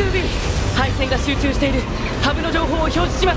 2B 配線が集中している。ハブの情報を表示します。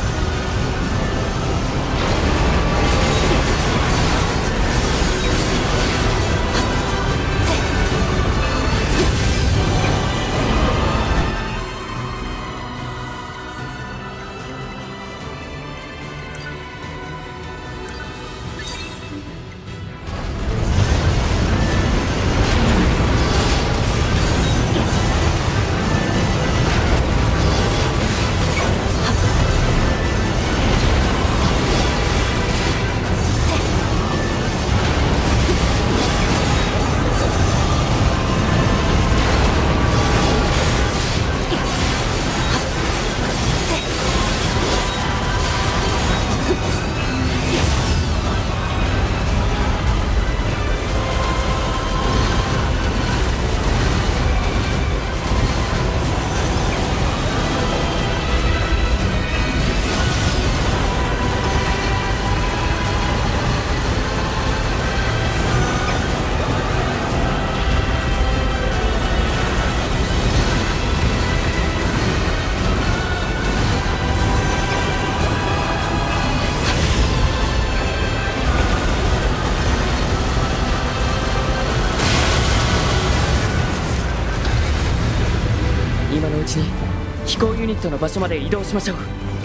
今のうちに飛行ユニットの場所まで移動しましょう。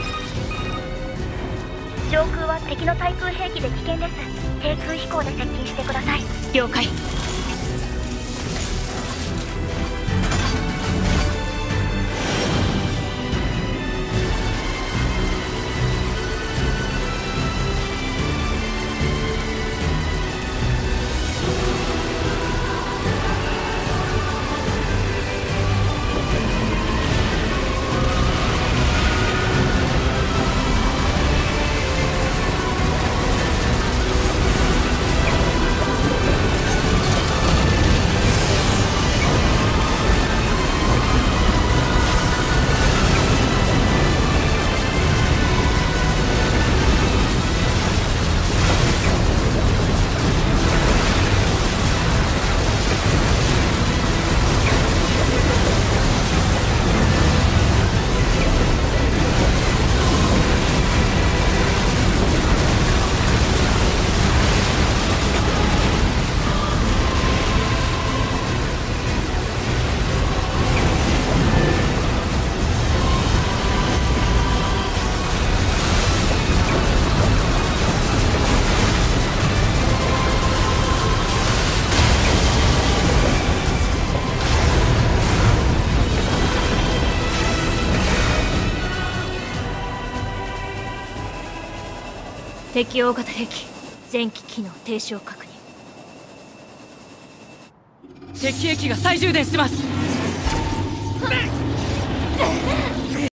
上空は敵の対空兵器で危険です。低空飛行で接近してください。了解。敵大型兵器前期機能停止を確認。 敵兵器が再充電してます。